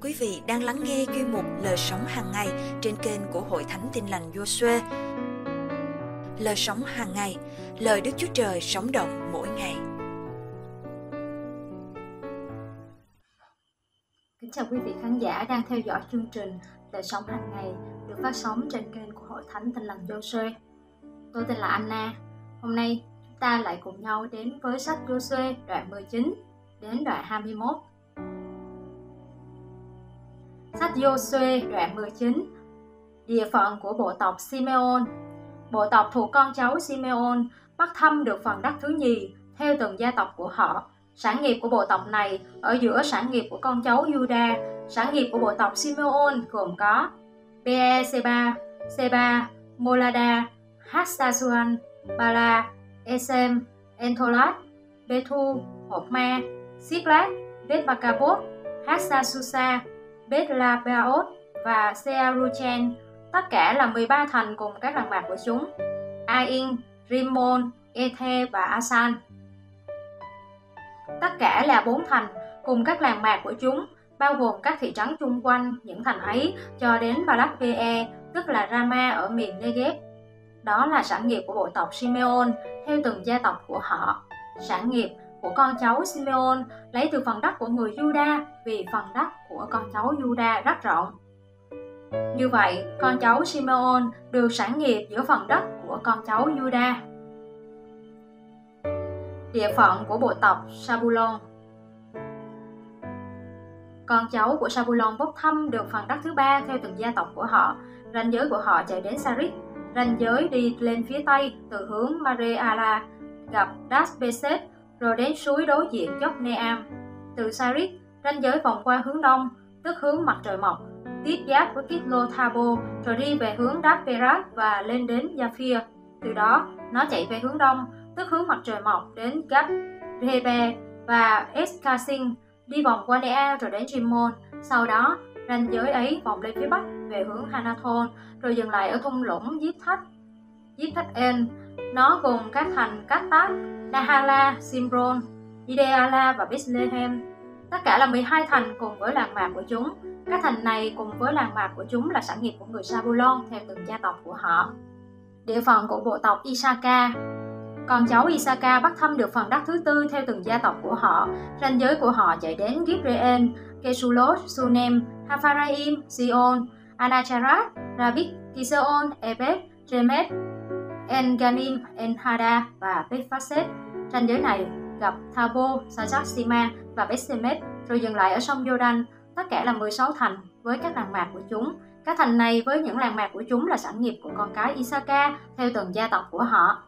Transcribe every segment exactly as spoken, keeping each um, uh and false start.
Quý vị đang lắng nghe chuyên mục Lời sống hàng ngày trên kênh của Hội Thánh Tin lành Giô-suê. Lời sống hàng ngày, lời Đức Chúa Trời sống động mỗi ngày. Kính chào quý vị khán giả đang theo dõi chương trình Lời sống hàng ngày được phát sóng trên kênh của Hội Thánh Tin lành Giô-suê. Tôi tên là Anna. Hôm nay chúng ta lại cùng nhau đến với sách Giô-suê đoạn mười chín đến đoạn hai mươi mốt. Sách Giô-suê đoạn mười chín. Địa phận của bộ tộc Simeon. Bộ tộc thuộc con cháu Simeon bắt thăm được phần đất thứ nhì theo từng gia tộc của họ. Sản nghiệp của bộ tộc này ở giữa sản nghiệp của con cháu Juda. Sản nghiệp của bộ tộc Simeon gồm có Be-seba, Seba, Molada, Hatsasuan, Bala, Esem, Entolat, Bethu, Hopma, Siklag, Bet-Bakabot, Hatsasusa, Bet-Labaot và Searuchen, tất cả là mười ba thành cùng các làng mạc của chúng: Ain, Rimmon, Ethe và Asan. Tất cả là bốn thành cùng các làng mạc của chúng, bao gồm các thị trấn chung quanh những thành ấy cho đến Barak-Be, tức là Rama ở miền Negev. Đó là sản nghiệp của bộ tộc Simeon theo từng gia tộc của họ. Sản nghiệp của con cháu Simeon lấy từ phần đất của người Juda, vì phần đất của con cháu Juda rất rộng. Như vậy, con cháu Simeon được sản nghiệp giữa phần đất của con cháu Juda. Địa phận của bộ tộc Sabulon. Con cháu của Sabulon bốc thăm được phần đất thứ ba theo từng gia tộc của họ. Ranh giới của họ chạy đến Sarit. Ranh giới đi lên phía tây từ hướng Mare-ala, gặp Das-Beset, rồi đến suối đối diện dốc Neam. Từ Sarit, ranh giới vòng qua hướng đông, tức hướng mặt trời mọc, tiếp giáp với Kitlo-Thabo, rồi đi về hướng Dap-Perat và lên đến Japhia. Từ đó, nó chạy về hướng đông, tức hướng mặt trời mọc, đến Gab-Rebe và Eskasin, đi vòng qua Nea rồi đến Rimmon. Sau đó, ranh giới ấy vòng lên phía bắc về hướng Hanathon, rồi dừng lại ở thung lũng Giếp-Thách, Giếp-Thách-En. Nó gồm các thành Cát-Tát, Nahala, Simron, Ideala và Bethlehem. Tất cả là mười hai thành cùng với làng mạc của chúng. Các thành này cùng với làng mạc của chúng là sản nghiệp của người Sabulon theo từng gia tộc của họ. Địa phận của bộ tộc Isaka. Con cháu Isaka bắt thăm được phần đất thứ tư theo từng gia tộc của họ. Ranh giới của họ chạy đến Gibreel, Kesulot, Sunem, Hapharaim, Sion, Anacharat, Rabik, Kiseon, Ebed, Remet, En-Ganim, En-Hada và Beth-Phaset. Ranh giới này gặp Thabo, Sajak-Sima và Beth-Semet, rồi dừng lại ở sông Jordan. Tất cả là mười sáu thành với các làng mạc của chúng. Các thành này với những làng mạc của chúng là sản nghiệp của con cái Isaka theo từng gia tộc của họ.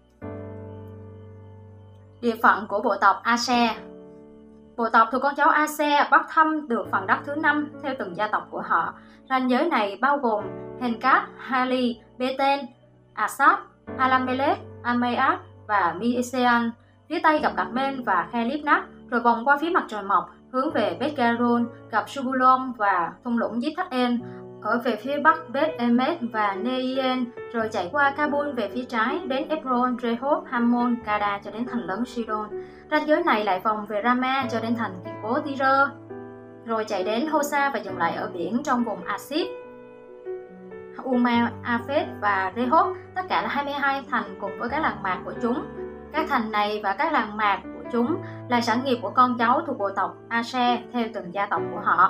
Địa phận của bộ tộc Aser. Bộ tộc thuộc con cháu Aser bắt thăm được phần đất thứ năm theo từng gia tộc của họ. Ranh giới này bao gồm Henkat, Hali, Beten, Asap, Alamelech, Ameat và Misean. Phía tây gặp Carmel và Khelipnat, rồi vòng qua phía mặt trời mọc hướng về Beth-Garon, gặp Subulon và thung lũng Giếp-Thách-En. Ở về phía bắc Beth-Emet và Neien, rồi chạy qua Kabul về phía trái đến Ebron, Rehob, Hammon, Kada cho đến thành lớn Sidon. Ranh giới này lại vòng về Rama cho đến thành kiên cố Tyre, rồi chạy đến Hosa và dừng lại ở biển trong vùng Asip, Uma, Aphet và Rehob. Tất cả là hai mươi hai thành cùng với các làng mạc của chúng. Các thành này và các làng mạc của chúng là sản nghiệp của con cháu thuộc bộ tộc Aser theo từng gia tộc của họ.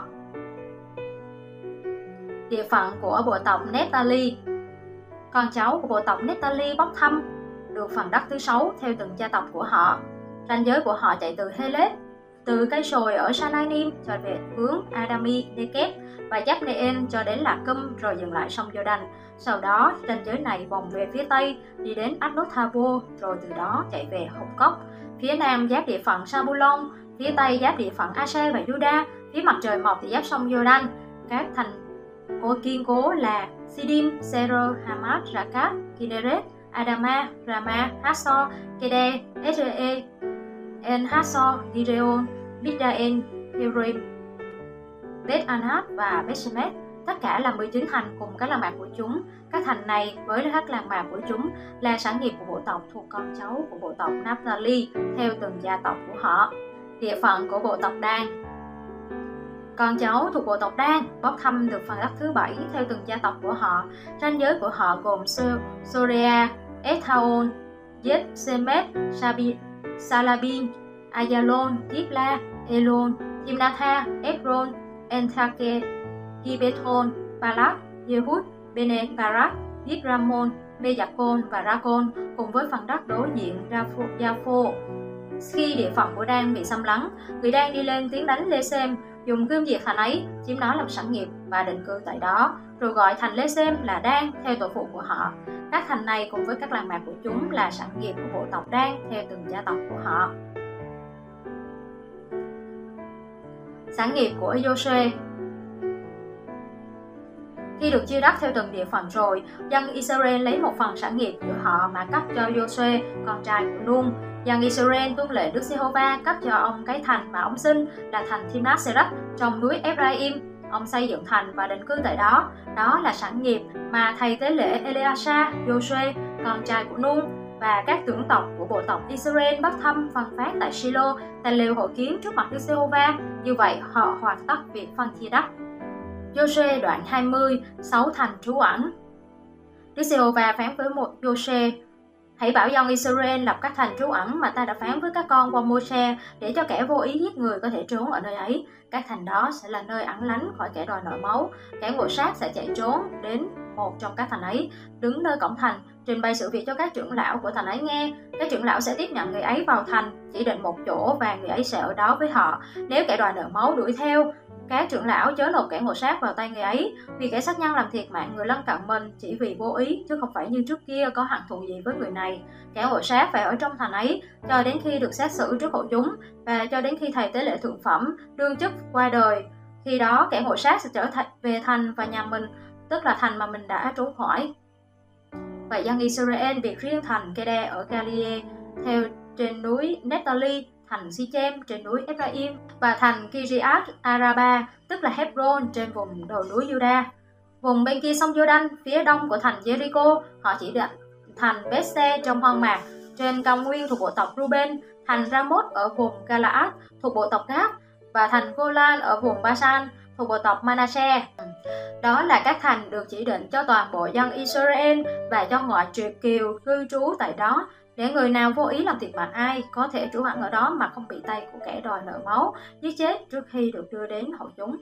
Địa phận của bộ tộc Nephtali. Con cháu của bộ tộc Nephtali bốc thăm được phần đất thứ sáu theo từng gia tộc của họ. Ranh giới của họ chạy từ Heleb, từ cây sồi ở Sananim cho về hướng Adami, Negev và Giáp-Neen cho đến Lạc Cum, rồi dừng lại sông Jordan. Sau đó, ranh giới này vòng về phía tây đi đến Adnoth-Thabo, rồi từ đó chạy về Hồng Cốc. Phía nam giáp địa phận Sabulon, phía tây giáp địa phận Aser và Juda, phía mặt trời mọc thì giáp sông Jordan. Các thành của kiên cố là Sidim, Sero, Hamat, Rakat, Kineret, Adama, Rama, Hassor, Kede, Esre, En Hassor, Gideon, Bigdaen, Hirim, Beth Anat và Beth-Shemet. Tất cả là mười chín thành cùng các làng mạc của chúng. Các thành này với các làng mạc của chúng là sản nghiệp của bộ tộc thuộc con cháu của bộ tộc Naphtali theo từng gia tộc của họ. Địa phận của bộ tộc Dan. Con cháu thuộc bộ tộc Dan bốc thăm được phần đất thứ bảy theo từng gia tộc của họ. Ranh giới của họ gồm Sorea, Ethaon, Yed-Semet, Salabin, Ayalon, Kibla, Elon, Timnatha, Ekron, Enthake, Gibeton, Balak, Yehud, Bene Barak, Yitramon, Mejacon và Rakon cùng với phần đất đối diện Japhô. Khi địa phận của Dan bị xâm lấn, người Dan đi lên tiến đánh Lê-Sem, dùng gươm diệt thành ấy, chiếm nó làm sản nghiệp và định cư tại đó, rồi gọi thành Lê-Sem là Dan theo tổ phụ của họ. Các thành này cùng với các làng mạc của chúng là sản nghiệp của bộ tộc Dan theo từng gia tộc của họ. Sản nghiệp của Giô-suê. Khi được chia đất theo từng địa phận rồi, dân Israel lấy một phần sản nghiệp của họ mà cấp cho Giô-suê, con trai của Nun. Dân Israel tuân lệ Đức Giê-hô-va cấp cho ông cái thành mà ông sinh là thành Timnat-serach trong núi Ephraim. Ông xây dựng thành và định cư tại đó. Đó là sản nghiệp mà thầy tế lễ Eleasa, Giô-suê, con trai của Nun và các trưởng tộc của bộ tộc Israel bắt thăm phân phát tại Silo, tại lều hội kiến trước mặt Đức Giê-hô-va. Như vậy họ hoàn tất việc phân chia đất. Giô-suê đoạn hai mươi, sáu thành trú ẩn. Đức Giê-hô-va phán với một Giô-suê: hãy bảo dân Israel lập các thành trú ẩn mà ta đã phán với các con qua Mô-se, để cho kẻ vô ý giết người có thể trốn ở nơi ấy. Các thành đó sẽ là nơi ẩn lánh khỏi kẻ đòi nợ máu. Kẻ ngộ sát sẽ chạy trốn đến một trong các thành ấy, đứng nơi cổng thành, trình bày sự việc cho các trưởng lão của thành ấy nghe. Các trưởng lão sẽ tiếp nhận người ấy vào thành, chỉ định một chỗ và người ấy sẽ ở đó với họ. Nếu kẻ đòi nợ máu đuổi theo, các trưởng lão chớ nộp kẻ ngộ sát vào tay người ấy, vì kẻ sát nhân làm thiệt mạng người lân cận mình chỉ vì vô ý, chứ không phải như trước kia có hận thù gì với người này. Kẻ ngộ sát phải ở trong thành ấy cho đến khi được xét xử trước hội chúng, và cho đến khi thầy tế lễ thượng phẩm đương chức qua đời. Khi đó kẻ ngộ sát sẽ trở thành về thành và nhà mình, tức là thành mà mình đã trốn khỏi. Vậy dân Israel biệt riêng thành Kede ở Galilee theo trên núi Nephtali, thành Sichem trên núi Ephraim và thành Kiriath Araba, tức là Hebron trên vùng đồi núi Juda. Vùng bên kia sông Jordan, phía đông của thành Jericho, họ chỉ định thành Bethse trong hoang mạc trên cao nguyên thuộc bộ tộc Ruben, thành Ramoth ở vùng Galaad thuộc bộ tộc Gad và thành Golan ở vùng Basan thuộc bộ tộc Manasseh. Đó là các thành được chỉ định cho toàn bộ dân Israel và cho ngoại triều kiều cư trú tại đó, để người nào vô ý làm thiệt mạng ai có thể trú ẩn ở đó mà không bị tay của kẻ đòi nợ máu giết chết trước khi được đưa đến hội chúng.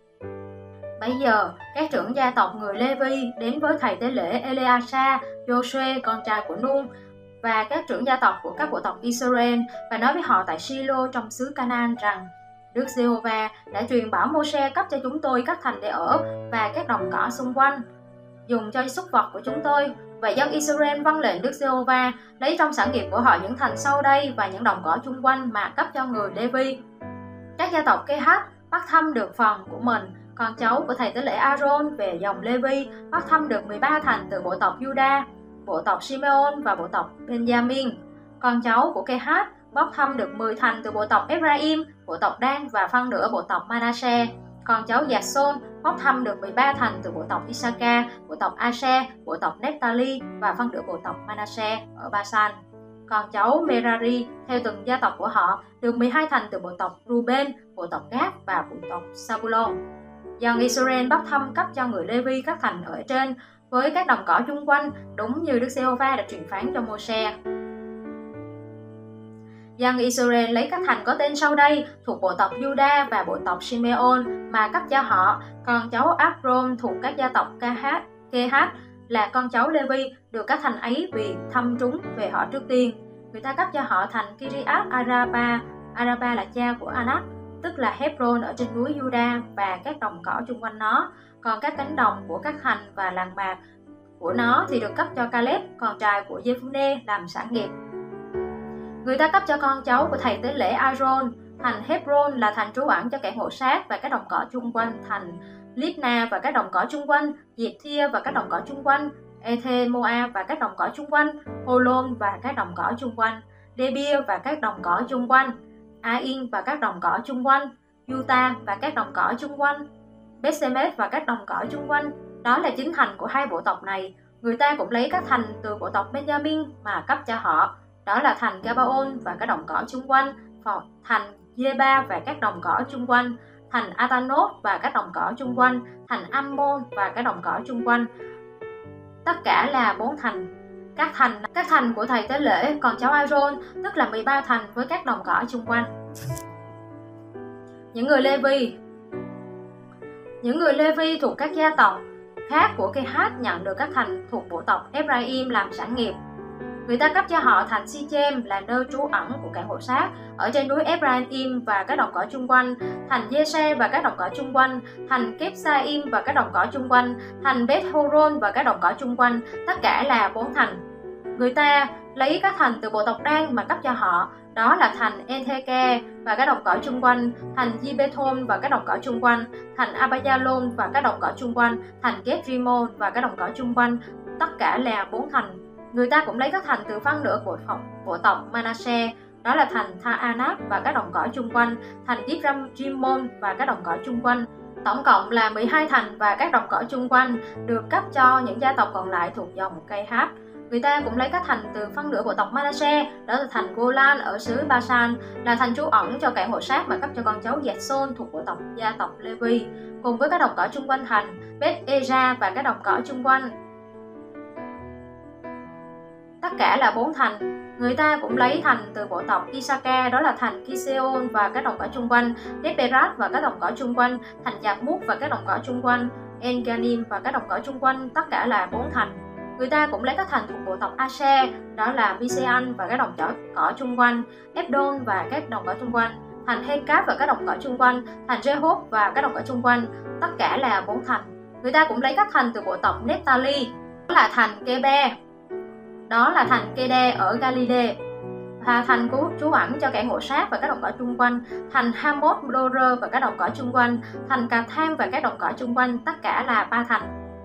Bây giờ, các trưởng gia tộc người Lê-vi đến với thầy tế lễ Eleasa, Giô-suê, con trai của Nun, và các trưởng gia tộc của các bộ tộc Israel và nói với họ tại Silo trong xứ Canaan rằng: Đức Giê-hô-va đã truyền bảo Mô-se cấp cho chúng tôi các thành để ở và các đồng cỏ xung quanh, dùng cho súc vật của chúng tôi. Vậy dân Israel vâng lệnh Đức Giê-hô-va, lấy trong sản nghiệp của họ những thành sau đây và những đồng cỏ chung quanh mà cấp cho người Lê-vi. Các gia tộc Kê-hát bắt thăm được phần của mình. Con cháu của thầy tế lễ A-rôn về dòng Lê-vi bắt thăm được mười ba thành từ bộ tộc Juda, bộ tộc Simeon và bộ tộc Benjamin. Con cháu của Kê-hát bóc thăm được mười thành từ bộ tộc Ephraim, bộ tộc Dan và phân nửa bộ tộc Manasseh. Con cháu Giạc-sôn bóc thăm được mười ba thành từ bộ tộc Issachar, bộ tộc Asher, bộ tộc Nephtali và phân nửa bộ tộc Manasseh ở Basan. Con cháu Merari theo từng gia tộc của họ được mười hai thành từ bộ tộc Ruben, bộ tộc Gad và bộ tộc Sabulon. Dân Israel bắt thăm cấp cho người Lê-vi các thành ở trên với các đồng cỏ chung quanh, đúng như Đức Giê-hô-va đã truyền phán cho Mô-se. Dân Israel lấy các thành có tên sau đây thuộc bộ tộc Juda và bộ tộc Simeon mà cấp cho họ. Con cháu Abrom thuộc các gia tộc Kê-hát, Kê-hát là con cháu Lê-vi được các thành ấy vì thăm trúng về họ trước tiên. Người ta cấp cho họ thành Kiriath Araba. Araba là cha của Anak, tức là Hebron ở trên núi Juda và các đồng cỏ chung quanh nó. Còn các cánh đồng của các thành và làng mạc của nó thì được cấp cho Caleb, con trai của Giê-phu-nê, làm sản nghiệp. Người ta cấp cho con cháu của thầy tế lễ A-rôn thành Hebron là thành trú ẩn cho kẻ ngộ sát và các đồng cỏ chung quanh, thành Libna và các đồng cỏ chung quanh, Diệp Thia và các đồng cỏ chung quanh, Ethe-moa và các đồng cỏ chung quanh, Holon và các đồng cỏ chung quanh, Debir và các đồng cỏ chung quanh, Ain và các đồng cỏ chung quanh, Yuta và các đồng cỏ chung quanh, Beth-semes và các đồng cỏ chung quanh. Đó là chính thành của hai bộ tộc này. Người ta cũng lấy các thành từ bộ tộc Benjamin mà cấp cho họ. Đó là thành Gabaon và các đồng cỏ chung quanh, thành Giê-ba và các đồng cỏ chung quanh, thành Atanos và các đồng cỏ chung quanh, thành Ammon và các đồng cỏ chung quanh. Tất cả là bốn thành. Các thành các thành của thầy tế lễ còn cháu Aaron, tức là mười ba thành với các đồng cỏ chung quanh. Những người Lê Vi Những người Lê Vi thuộc các gia tộc khác của Kehat nhận được các thành thuộc bộ tộc Ephraim làm sản nghiệp. Người ta cấp cho họ thành Sichem là nơi trú ẩn của kẻ hộ sát ở trên núi Ephraim và các đồng cỏ chung quanh, thành Giê-se và các đồng cỏ chung quanh, thành Kepsaim và các đồng cỏ chung quanh, thành Beth-horon và các đồng cỏ chung quanh, tất cả là bốn thành. Người ta lấy các thành từ bộ tộc Dan mà cấp cho họ, đó là thành Entheke và các đồng cỏ chung quanh, thành Gibeton và các đồng cỏ chung quanh, thành Abayalon và các đồng cỏ chung quanh, thành Geth-rimon và các đồng cỏ chung quanh, tất cả là bốn thành. Người ta cũng lấy các thành từ phân nửa của bộ tộc Manasseh, đó là thành Tha-anat và các đồng cỏ chung quanh, thành Gith-rimon và các đồng cỏ chung quanh. Tổng cộng là mười hai thành và các đồng cỏ chung quanh được cấp cho những gia tộc còn lại thuộc dòng Kehat. Người ta cũng lấy các thành từ phân nửa bộ tộc Manasseh, đó là thành Golan ở xứ Basan, là thành trú ẩn cho kẻ hộ sát mà cấp cho con cháu Gethson thuộc bộ tộc gia tộc Levi, cùng với các đồng cỏ chung quanh thành Beth-ezra và các đồng cỏ chung quanh. Tất cả là bốn thành. Người ta cũng lấy thành từ bộ tộc Isaka, đó là thành Kiseon và các đồng cỏ chung quanh, Deperat và các đồng cỏ chung quanh, thành Giạc-mút và các đồng cỏ chung quanh, En-ganim và các đồng cỏ chung quanh, tất cả là bốn thành. Người ta cũng lấy các thành thuộc bộ tộc Asher, đó là Bisean và các đồng cỏ, cỏ chung quanh, Ebdon và các đồng cỏ chung quanh, thành Hencap và các đồng cỏ chung quanh, thành Rehob và các đồng cỏ chung quanh, tất cả là bốn thành. Người ta cũng lấy các thành từ bộ tộc Nephtali, đó là thành Kebe, đó là thành Kede ở Galilee, và thành của trú ẩn cho kẻ hộ sát và các đồng cỏ chung quanh, thành Hamoth Dorer và các đồng cỏ chung quanh, thành Catham và các đồng cỏ chung quanh, tất cả là ba thành.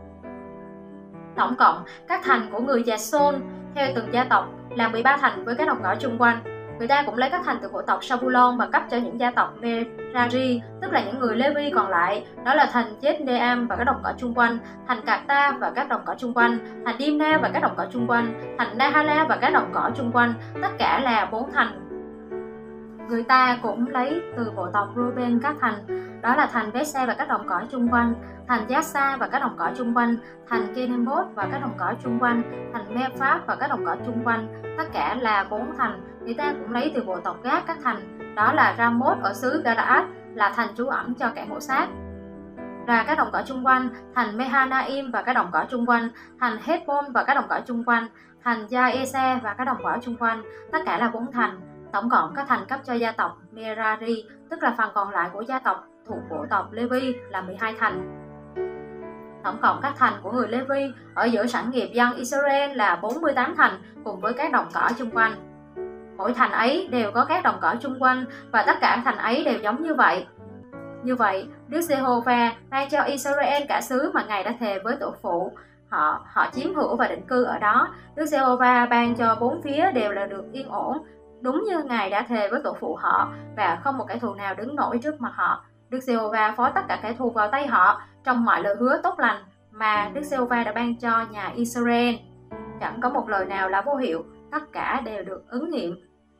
Tổng cộng, các thành của người Giasson theo từng gia tộc là mười ba thành với các đồng cỏ chung quanh. Người ta cũng lấy các thành từ bộ tộc Sabulon và cấp cho những gia tộc Merari, tức là những người Levi còn lại, đó là thành Jet-neam và các đồng cỏ chung quanh, thành Cata và các đồng cỏ chung quanh, thành Dimna và các đồng cỏ chung quanh, thành Nahala và các đồng cỏ chung quanh, tất cả là bốn thành. Người ta cũng lấy từ bộ tộc Ruben các thành, đó là thành Bese và các đồng cỏ chung quanh, thành Jassa và các đồng cỏ chung quanh, thành Kenembot và các đồng cỏ chung quanh, thành Mephab và các đồng cỏ chung quanh, tất cả là bốn thành. Người ta cũng lấy từ bộ tộc Gad các thành, đó là Ramoth ở xứ Galaad, là thành trú ẩn cho kẻ hộ sát, và các đồng cỏ chung quanh, thành Mehanaim và các đồng cỏ chung quanh, thành Heshbon và các đồng cỏ chung quanh, thành Jaese và các đồng cỏ chung quanh, tất cả là bốn thành. Tổng cộng các thành cấp cho gia tộc Merari, tức là phần còn lại của gia tộc thuộc bộ tộc Levi, là mười hai thành. Tổng cộng các thành của người Levi ở giữa sản nghiệp dân Israel là bốn mươi tám thành cùng với các đồng cỏ chung quanh. Mỗi thành ấy đều có các đồng cỏ chung quanh và tất cả thành ấy đều giống như vậy. Như vậy, Đức Giê-hô-va ban cho Israel cả xứ mà Ngài đã thề với tổ phụ. Họ họ chiếm hữu và định cư ở đó. Đức Giê-hô-va ban cho bốn phía đều là được yên ổn, đúng như Ngài đã thề với tổ phụ họ, và không một kẻ thù nào đứng nổi trước mặt họ. Đức Giê-hô-va phó tất cả kẻ thù vào tay họ trong mọi lời hứa tốt lành mà Đức Giê-hô-va đã ban cho nhà Israel. Chẳng có một lời nào là vô hiệu, tất cả đều được ứng nghiệm.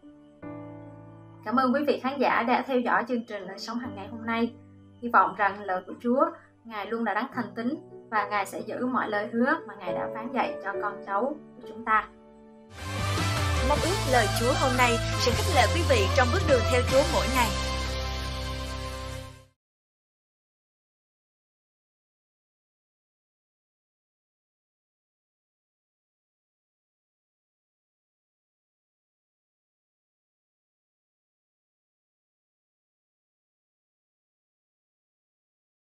Cảm ơn quý vị khán giả đã theo dõi chương trình Lời Sống Hàng Ngày hôm nay. Hy vọng rằng lời của Chúa, Ngài luôn là đấng thành tín và Ngài sẽ giữ mọi lời hứa mà Ngài đã phán dạy cho con cháu của chúng ta. Mong ước lời Chúa hôm nay sẽ khích lệ quý vị trong bước đường theo Chúa mỗi ngày.